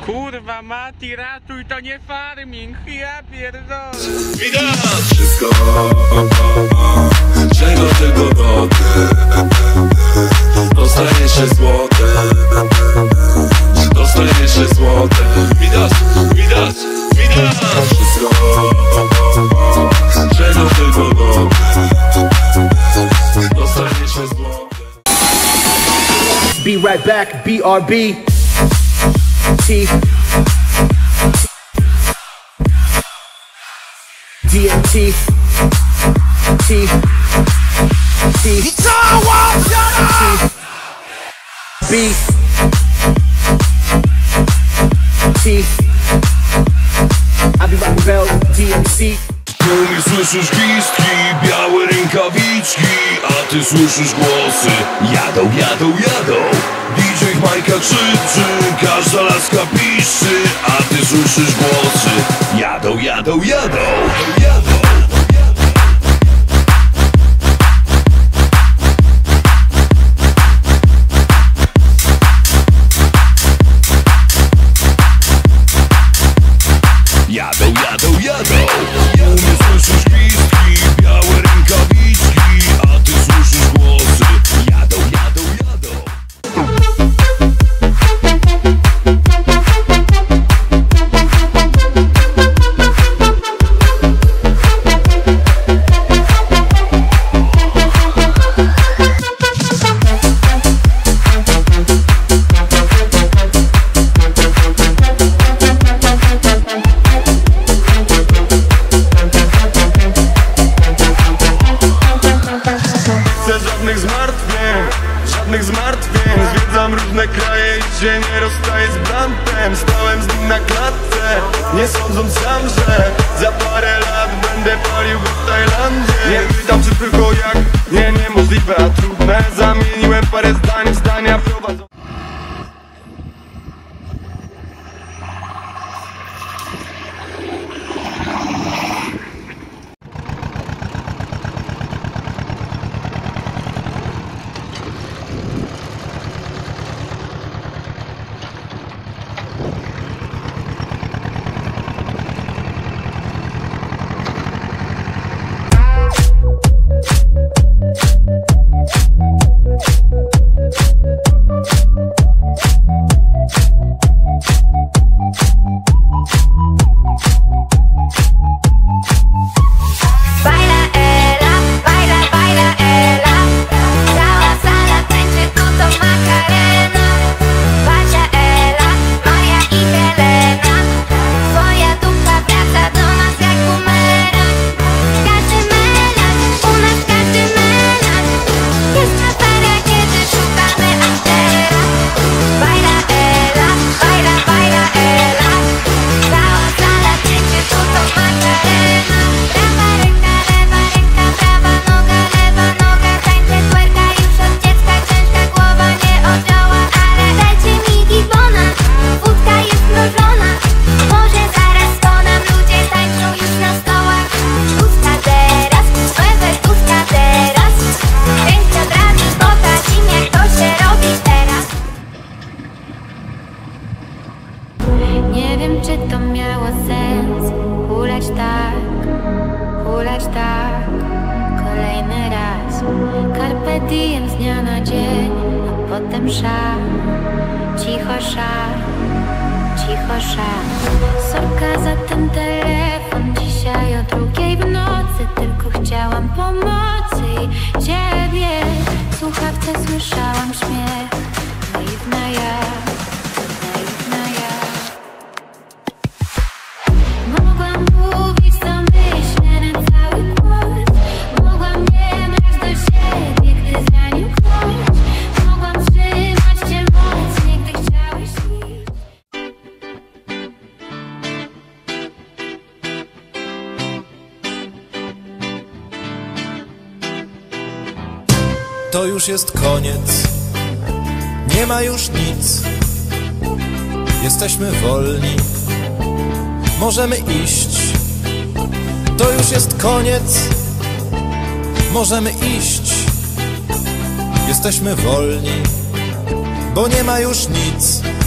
Kurwa Mati, ratuj, to nie farming, ja pierdolę. Widać wszystko, czego tylko dotyk. Dostajesz się złote, dostajesz się złote. Widać, widać, widać wszystko, czego tylko dotyk. Dostajesz się złote. Be right back, BRB. T DMT T B T I be rockin' bells, DMC. Tu mi słyszysz gwizdki, białe rękawiczki, a ty słyszysz głosy. Jadą, jadą, jadą. DJ Majka krzyczy, każda laska piszczy, a ty słyszysz głosy. Jadą, jadą, jadą, jadą. Jadą, jadą, jadą. U mnie słyszysz gwizdki, białe rękawiczki, a ty słyszysz głosy. Jadą, jadą, jadą. Żadnych zmartwień, zwiedzam różne kraje i się nie rozstaję z brantem. Stałem z nim na klatce, nie sądząc sam, że za parę lat będę palił go w Tajlandzie. Nie pytam czy tylko jak, nie, niemożliwe, a trudne. Zamieniłem parę zdań w zdania prowadzą. Nie wiem, czy to miało sens hulać tak, kolejny raz. Carpe diem z dnia na dzień, a potem szal, cicho szal, cicho szal. Sorka za ten telefon dzisiaj o 2:00 w nocy. Tylko chciałam pomocy i ciebie. W słuchawce słyszałam śmiech, naiwna ja. Mogłam mówić co myślę na cały głos. Mogłam nie brać do siebie, gdy zranił ktoś. Mogłam trzymać cię mocniej, gdy chciałeś iść. To już jest koniec, nie ma już nic. Jesteśmy wolni, możemy iść. To już jest koniec, możemy iść. Jesteśmy wolni, bo nie ma już nic.